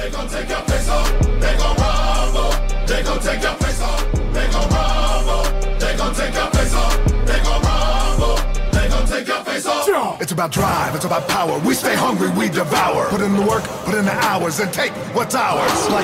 They gon' take your face off. They gon' rumble. They gon' take your face off. They gon' rumble. They gon' take your face off. They gon' rumble. They gon' take your face off. It's about drive, it's about power. We stay hungry, we devour. Put in the work, put in the hours, and take what's ours. Like